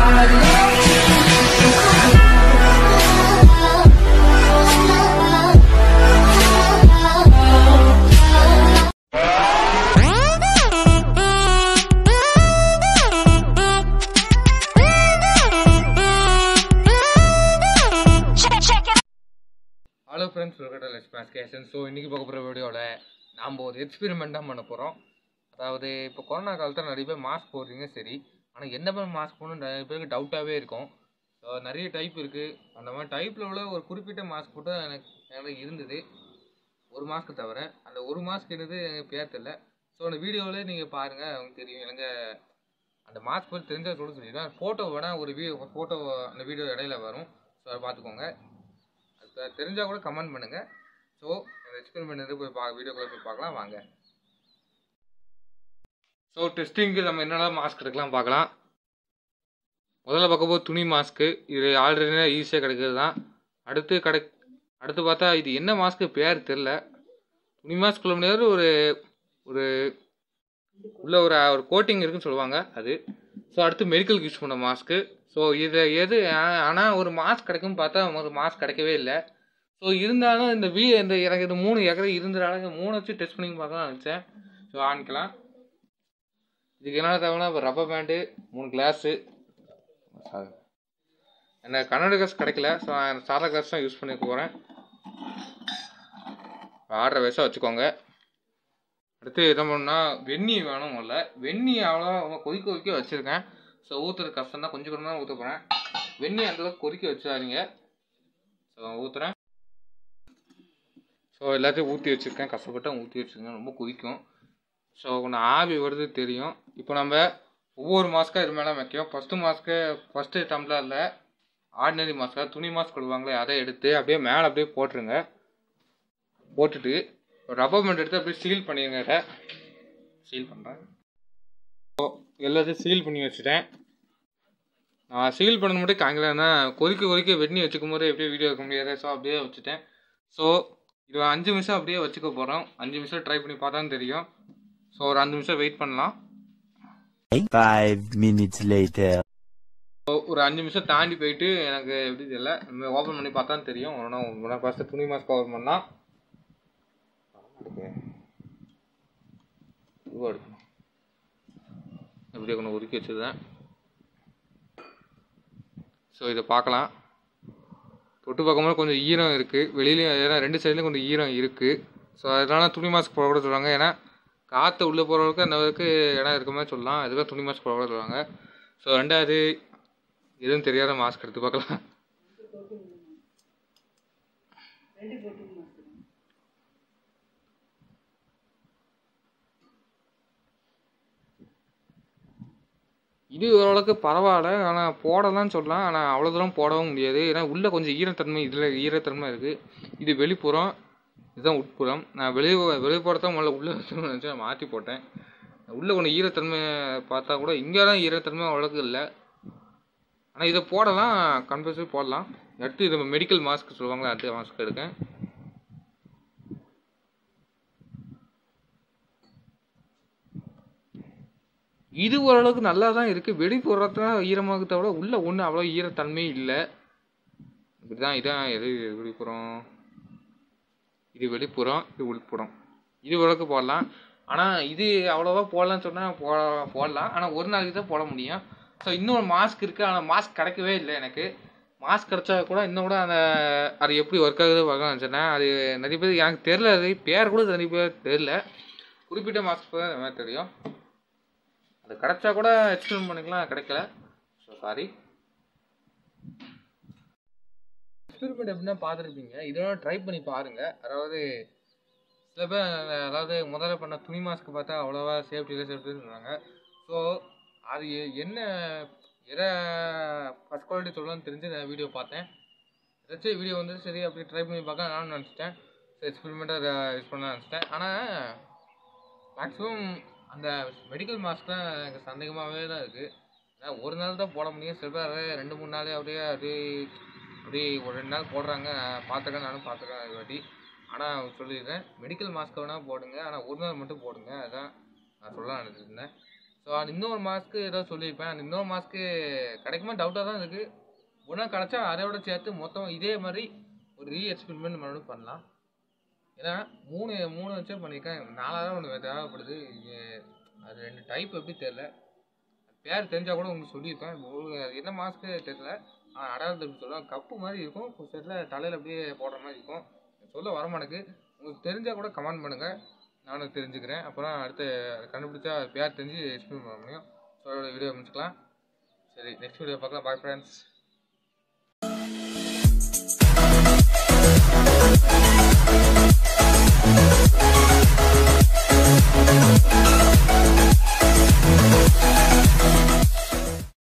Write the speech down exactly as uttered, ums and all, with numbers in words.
Hello friends, welcome to Let's Mask Creation. So இன்னைக்கு பார்க்க போற வீடியோல நாம ஒரு எக்ஸ்பெரிமென்ட் தான் பண்ண போறோம். அதாவது இப்போ கொரோனா காலத்துல நிறைய பேர் மாஸ்க் போடுறீங்க சரி, ஆனா என்ன பண்ண மாஸ்க் போடணும் நிறைய பேருக்கு டவுட்டாவே இருக்கும். ஸோ நிறைய டைப் இருக்கு. அந்த மாதிரி டைப்ல உள்ள ஒரு குறிப்பிட்ட மாஸ்க் போட்டு எனக்கு எனக்கு இருந்தது ஒரு மாஸ்க் தவிர. அந்த ஒரு மாஸ்க் என்னது எனக்கு பேர் தெரியல. ஸோ அந்த வீடியோவில் நீங்கள் பாருங்க, உங்களுக்கு தெரியும். எனக்கு அந்த மாஸ்க் பற்றி தெரிஞ்ச சொல்ல சொல்லிடுவேன். ஃபோட்டோ வேணால் ஒரு வீடியோ ஃபோட்டோ அந்த வீடியோ இடையில வரும். ஸோ அதை பார்த்துக்கோங்க. அது தெரிஞ்சால் கூட கமெண்ட் பண்ணுங்கள். ஸோ அந்த எக்ஸ்பெரிமெண்ட் போய் பா வீடியோக்குள்ளே போய் பார்க்கலாம் வாங்க. ஸோ டெஸ்டிங்க்கு நம்ம என்னென்ன மாஸ்க் எடுக்கலாம் பார்க்கலாம். முதல்ல பார்க்கும்போது துணி மாஸ்க்கு. இது ஆல்ரெடி ஈஸியாக கிடைக்கிறது தான். அடுத்து கிடை அடுத்து பார்த்தா இது என்ன மாஸ்க்கு பேர் தெரில. துணி மாஸ்க் சொல்ல முடியாது, ஒரு ஒரு உள்ள ஒரு ஒரு கோட்டிங் இருக்குன்னு சொல்லுவாங்க அது. ஸோ அடுத்து மெடிக்கலுக்கு யூஸ் பண்ண மாஸ்க்கு. ஸோ இதை எது ஆனால் ஒரு மாஸ்க் கிடைக்கும்னு பார்த்தா ஒரு மாஸ்க் கிடைக்கவே இல்லை. ஸோ இருந்தாலும் இந்த வீ இந்த எனக்கு இது மூணு ஏக்கரை இருந்தனால மூணு வச்சு டெஸ்ட் பண்ணி பார்க்கலாம் நினச்சேன். ஸோ ஆணிக்கலாம். இதுக்கு என்ன தேவைன்னா இப்போ ரப்பர் பேண்டு, மூணு கிளாஸு. எனக்கு கண்ணாடி கிளாஸ் கிடைக்கல. ஸோ நான் சாதா கிளாஸ் தான் யூஸ் பண்ணி போகிறேன். ஆடுற வயசாக வச்சுக்கோங்க. அடுத்து என்ன பண்ணால் வெந்நி வேணும். இல்லை வெந்நி அவ்வளோ கொதிக்க கொதிக்க வச்சுருக்கேன். ஸோ ஊற்றுறது கஷ்டம் தான், கொஞ்சம் கொஞ்சம் தான் ஊற்ற போகிறேன். வெந்நி அந்தளவுக்கு கொதிக்க வச்சாதீங்க. ஸோ ஊற்றுறேன். ஸோ எல்லாத்தையும் ஊற்றி வச்சுருக்கேன். கஷ்டப்பட்டு ஊற்றி வச்சுருக்கேன். ரொம்ப கொதிக்கும். ஸோ கொஞ்சம் ஆவி வருது தெரியும். இப்போ நம்ம ஒவ்வொரு மாஸ்க்காக இது மேலே வைக்கும். ஃபஸ்ட்டு மாஸ்க்கு ஃபஸ்ட்டு டம்ளரில் ஆர்டினரி மாஸ்க்காக துணி மாஸ்க் கொடுவாங்களே அதை எடுத்து அப்படியே மேலே அப்படியே போட்டுருங்க. போட்டுட்டு ரப்பர் பேண்ட் எடுத்து அப்படியே சீல் பண்ணிடுங்க. சீல் பண்ணுறேன். ஸோ எல்லாத்தையும் சீல் பண்ணி வச்சுட்டேன். நான் சீல் பண்ண மட்டும் காங்கலன்னா கொதிக்க கொதிக்க வெண்ணி வச்சுக்கும் போது எப்படியே வீடியோ எடுக்க முடியாது. ஸோ அப்படியே வச்சுட்டேன். ஸோ இது அஞ்சு நிமிஷம் அப்படியே வச்சுக்க போகிறோம். அஞ்சு நிமிஷம் ட்ரை பண்ணி பார்த்தா தெரியும். ஸோ ஒரு அஞ்சு நிமிஷம் வெயிட் பண்ணலாம். Five minutes later. ஸோ ஒரு அஞ்சு நிமிஷம் தாண்டி போயிட்டு எனக்கு எப்படி தெரியல, நம்ம ஓப்பன் பண்ணி பார்த்தா தெரியும். ஒன்றா ஃபஸ்ட்டு துணி மாஸ்க் ஓப்பன் பண்ணலாம். இதுவாக எடுக்கணும். எப்படியே கொஞ்சம் உருக்கி வச்சுருந்தேன். ஸோ இதை பார்க்கலாம். தொட்டு பார்க்கும்போது கொஞ்சம் ஈரம் இருக்குது. வெளியிலையும் ஏன்னா ரெண்டு சைட்லேயும் கொஞ்சம் ஈரம் இருக்குது. ஸோ அதனால துணி மாஸ்க் போட கூட சொல்லுவாங்க. ஏன்னா காற்று உள்ளே போகிறவங்களுக்கு அந்த அளவுக்கு இடம் இருக்க மாதிரி சொல்லலாம். அதுதான் துணி மாஸ்க் போட கூட சொல்லுவாங்க. ஸோ ரெண்டாவது எதுவும் தெரியாத மாஸ்க் எடுத்து பார்க்கலாம். இது ஓரளவுக்கு பரவாயில்ல. ஆனால் போடலான்னு சொல்லலாம். ஆனால் அவ்வளோ தூரம் போடவும் முடியாது. ஏன்னா உள்ளே கொஞ்சம் ஈரத்தன்மை, இதில் ஈரத்தன்மை இருக்குது. இது வெளிப்புறம், இதுதான் உட்புறம். நான் வெளியே வெளிப்புறத்தான் முதல்ல உள்ளே வச்சுன்னு நினச்சேன், மாற்றி போட்டேன். உள்ளே கொஞ்சம் ஈரத்தன்மை பார்த்தா கூட இங்கே தான் ஈரத்தன்மை அவ்வளோக்கு இல்லை. ஆனால் இதை போடலாம், கம்பல்சரி போடலாம். அடுத்து இது மெடிக்கல் மாஸ்க் சொல்லுவாங்களே அந்த மாஸ்க் எடுக்கேன். இது ஓரளவுக்கு நல்லா தான் இருக்குது. வெளிப்புறத்தான் ஈரமாக தவிர உள்ளே ஒன்றும் அவ்வளோ ஈரத்தன்மை இல்லை. இப்படி தான். இதான் எது வெளிப்புறம், இது வெளிப்புறம், இது உள்புறம். இது ஓரளவுக்கு போடலாம். ஆனால் இது அவ்வளோவா போடலான்னு சொன்னால் போ போடலாம் ஆனால் ஒரு நாளைக்கு தான் போட முடியும். ஸோ இன்னொரு மாஸ்க் இருக்குது. ஆனால் மாஸ்க் கிடைக்கவே இல்லை எனக்கு. மாஸ்க் கிடைச்சா கூட இன்னும் கூட அந்த அது எப்படி ஒர்க் ஆகுது பார்க்கலாம்னு சொன்னேன். அது நிறைய பேர் எனக்கு தெரில, அது பேர் கூட நிறைய பேர் தெரில. குறிப்பிட்ட மாஸ்க் தான் இந்த மாதிரி தெரியும். அது கிடைச்சா கூட எக்ஸ்பிளைன் பண்ணிக்கலாம், கிடைக்கல. So sorry. எக்ஸ்பெரிமெண்ட் எப்படின்னா பார்த்துருப்பீங்க. இதெல்லாம் ட்ரை பண்ணி பாருங்கள். அதாவது சில பேர் அதாவது முதல்ல பண்ண துணி மாஸ்க்கு பார்த்தா அவ்வளோவா சேஃப்டியில் சேஃப்டின்னு சொன்னாங்க. ஸோ அது என்ன எதை ஃபஸ்ட் குவாலிட்டி சொல்லலாம்னு தெரிஞ்சு நான் வீடியோ பார்த்தேன். ஏதாச்சும் வீடியோ வந்து சரி அப்படி ட்ரை பண்ணி பார்க்க நானும் நினச்சிட்டேன். ஸோ எக்ஸ்பெரிமெண்ட்டாக யூஸ் பண்ண நினச்சிட்டேன். ஆனால் மேக்ஸிமம் அந்த மெடிக்கல் மாஸ்க் தான் எனக்கு சந்தேகமாகவே தான் இருக்குது. ஏன்னா ஒரு நாள் தான் போட முடியும். சில பேர் ரெண்டு மூணு நாளே அப்படியே அப்படியே அப்படியே ஒரு ரெண்டு நாள் போடுறாங்க. பார்த்துருக்கேன், நானும் பார்த்துருக்கேன் அது வாட்டி. ஆனால் சொல்லியிருக்கேன் மெடிக்கல் மாஸ்க் வேணால் போடுங்க, ஆனால் ஒரு நாள் மட்டும் போடுங்க. அதுதான் நான் சொல்ல நினச்சிருந்தேன். ஸோ அந்த இன்னொரு மாஸ்க்கு ஏதோ சொல்லியிருப்பேன். அந்த இன்னொரு மாஸ்க்கு கிடைக்குமா டவுட்டாக தான் இருக்குது. ஒன்றா கிடச்சா அதோட சேர்த்து மொத்தம் இதே மாதிரி ஒரு ரீ எக்ஸ்பெரிமெண்ட் மறுபடியும் பண்ணலாம். ஏன்னா மூணு மூணு வச்சே பண்ணியிருக்கேன். நாலாக தான் ஒன்று தேவைப்படுது. அது ரெண்டு டைப் எப்படி தெரில. பேர் தெரிஞ்சால் கூட உங்களுக்கு சொல்லியிருப்பேன். உங்களுக்கு அது என்ன மாஸ்க்கு தெரியல. ஆனால் அடையாளத்தை எப்படி சொல்லுவேன், கப்பு மாதிரி இருக்கும். கொஞ்சம் தலையில் அப்படியே போடுற மாதிரி இருக்கும். சொல்ல வரமானுக்கு. உங்களுக்கு தெரிஞ்சால் கூட கமெண்ட் பண்ணுங்கள், நானும் தெரிஞ்சுக்கிறேன். அப்புறம் அடுத்து கண்டுபிடிச்சா பேர் தெரிஞ்சு எக்ஸ்பிளைன் பண்ண முடியும். ஸோ வீடியோ முடிச்சுக்கலாம். சரி, நெக்ஸ்ட் வீடியோ பார்க்கலாம். Bye friends.